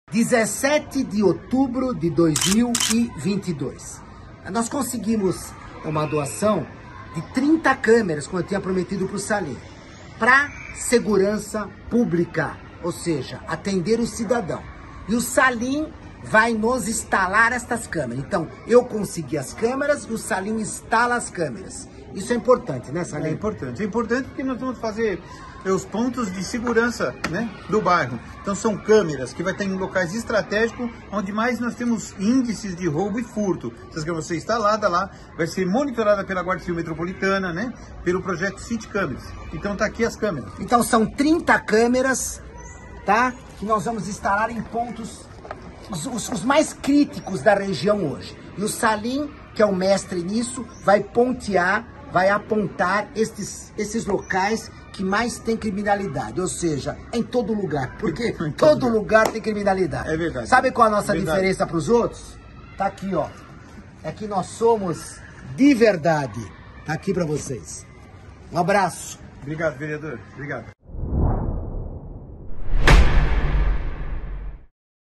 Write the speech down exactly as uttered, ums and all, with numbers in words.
dezessete de outubro de dois mil e vinte e dois. Nós conseguimos uma doação de trinta câmeras, como eu tinha prometido para o Salim, para segurança pública, ou seja, atender o cidadão. E o Salim vai nos instalar estas câmeras. Então, eu consegui as câmeras e o Salim instala as câmeras. Isso é importante, né, Salim? É importante. É importante porque nós vamos fazer os pontos de segurança, né, do bairro. Então são câmeras que vai estar em locais estratégicos, onde mais nós temos índices de roubo e furto. Essas câmeras vão ser instaladas lá, vai ser monitorada pela Guarda Civil Metropolitana, né, pelo projeto City Câmeras. Então tá aqui as câmeras. Então são trinta câmeras, tá, que nós vamos instalar em pontos os, os, os mais críticos da região hoje. E o Salim, que é o mestre nisso, vai pontear, vai apontar estes, esses locais que mais tem criminalidade, ou seja, em todo lugar, porque todo, todo lugar tem criminalidade. É verdade. Sabe qual a nossa Verdade. diferença para os outros? Tá aqui, ó. É que nós somos de verdade. Tá aqui para vocês. Um abraço. Obrigado, vereador. Obrigado.